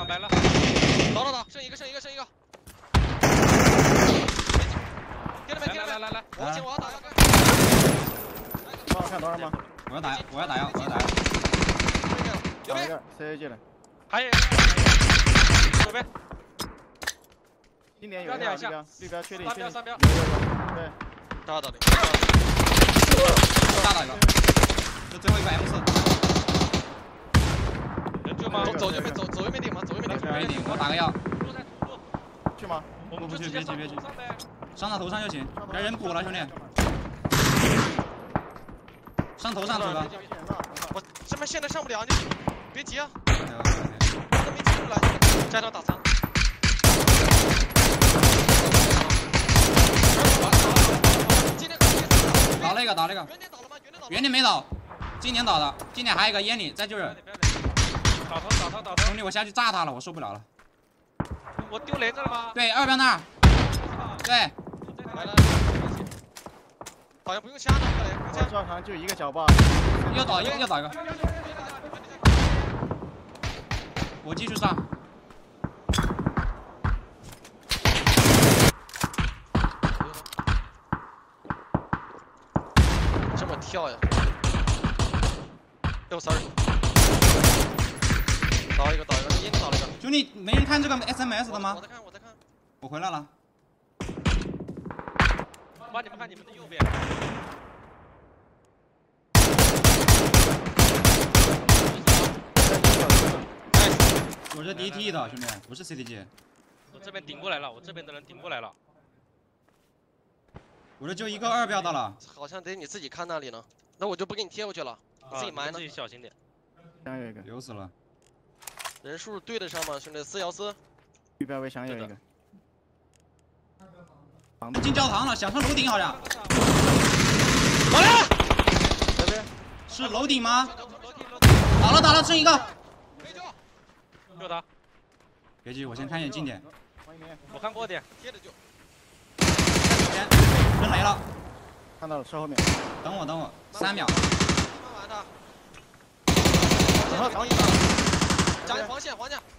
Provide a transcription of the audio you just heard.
白了。倒，剩一个。听到没？来，我进，我要打药。 帮我看多少吗？ 我要打药。 右边 ，CA 进来。 还有一个，左边。 今年有一条绿标确定。 三标。 对。 大的。 大一个。这最后一个 M4。 人救吗？走右边顶吗？走右边顶。 我打个药。 去吗？ 我们就别去。上他头上就行，别人补了兄弟。上头上走了。 我这边现在上不了，你别急啊。他都没进来，加上打残。 打那个。原点没倒，今年倒的，今年还有一个烟里，再就是。 打头。 兄弟，我下去炸他了，我受不了了。 我丢雷子了吗？ 对，2标那儿。对。 来了。好像不用掐的，不用掐。 正常就一个脚爆。 又倒一个。我继续上。 这么跳呀！哟 ，sorry。倒一个，烟倒了一个。 兄弟，没人看这个 SMS 的吗？ 我在看。 我回来了。 我帮你们看你们的右边。 我是 DT 的兄弟，不是 CTG。 我这边顶过来了，我这边的人顶过来了。 我这就一个2标的了。 好像得你自己看那里呢，那我就不给你贴过去了，你自己埋呢。自己小心点。 墙有一个。 流死了。 人数对得上吗，兄弟？414。 绿标围墙有一个。 进教堂了，想上楼顶好像。 完了。 这边是楼顶吗？打了，剩一个。 救他。 别急，我先看一眼近点。 我看过点，接着救。 扔雷了。 看到了，车后面。 等我，3秒。 慢慢的。然后加黄线。